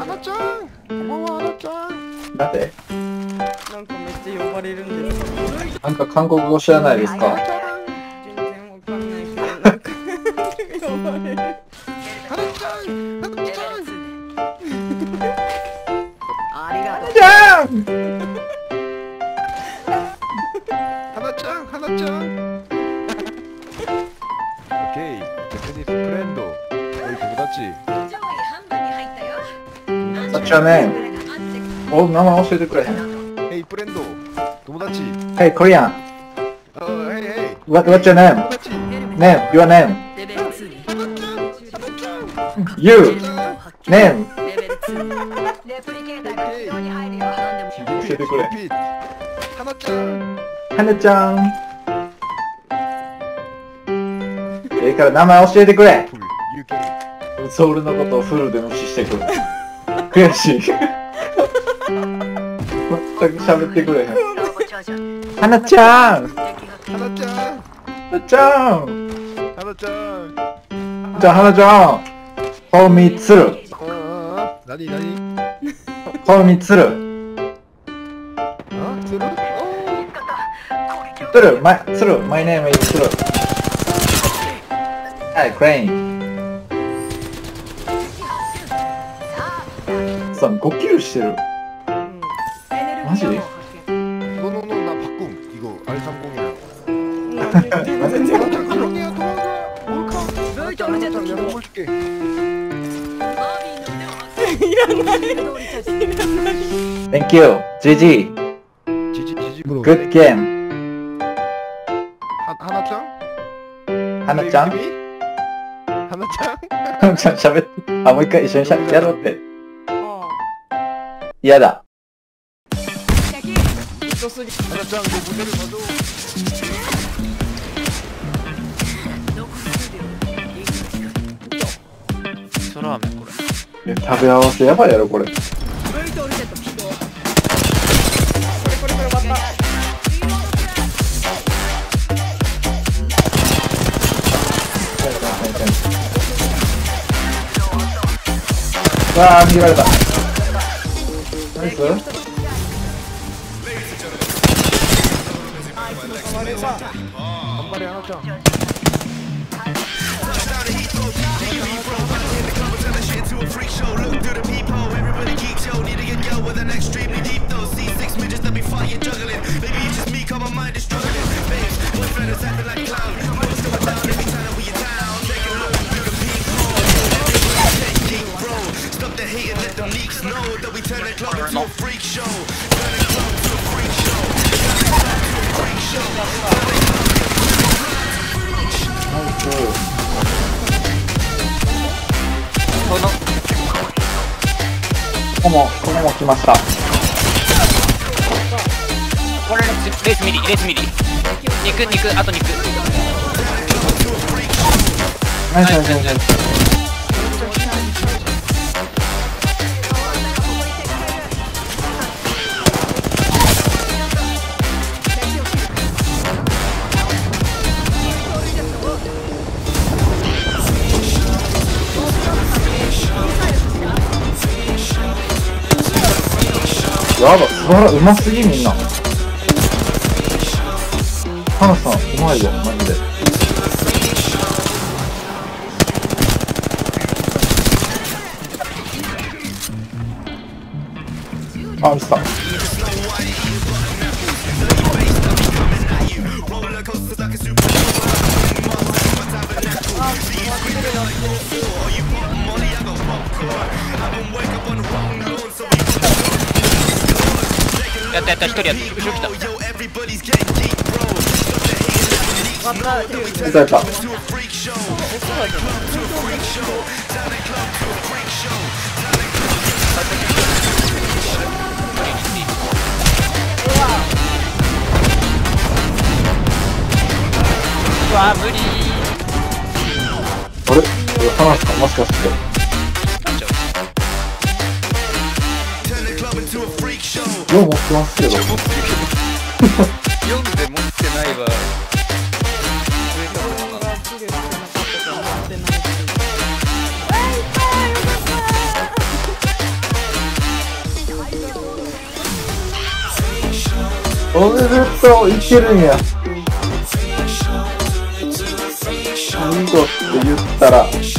なちゃん、こんばんは、はなちゃん。 なんで？ なんかめっちゃ呼ばれるんです。 なんか韓国語知らないですか？ 全然わかんないけど、なんか呼ばれる。 はなちゃん、はなちゃん。 ありがとう。 じゃん。 はなちゃん、はなちゃん。オッケー、ジャパニーズフレンド。おい、友達。 What's your name? お、名前教えてくれへん。 ヘイ、フレンド。友達。 Hey, Korean. ヘイヘイ。 What's your name? 友達。 Name, your name. You. Name. 教えてくれ。 はなちゃん。 はなちゃん。から名前教えてくれ。ソウルのことをフルで無視してくる。悔しい。全く喋ってくれへん。はなちゃん。 はなちゃん。 はなちゃん。 はなちゃん。 じゃあはなちゃん。Call me つる。 なになに。 Call me つる。 つる。 つる。つる。My name is つる。はい、クレイン。さん5キルしてる。マジ？ 너나 바꿈 이거 R30이야. Thank you. GG. Good game. 하나짱? 하나짱? 하나짱? 하나짱 喋って。あ、もう一回一緒にやろうって。嫌だ。 하나짱 너 무대를 봐줘. そら飴これ。 食べ合わせやばいやろこれ。 これ終わった。 わあ、逃げられた。ナイス。 頑張れ하나짱. Stop the hate and let them leaks know that we turn the club into a freak show. Turn the club to a freak show. Turn the club to a freak show. ここも来ました。 これレースミリ肉あと肉。 ナイスナイスナイス。やば、うますぎみんな。花さん、うまいよ、マジで。あ、ミスった。 やった一人やった後ろ来た。 いたいた。 うわ無理。 あれ、花さんもしかして。よう持ってますけど。 読んで持ってないわ。 俺ずっと言ってるんや。最後って言ったら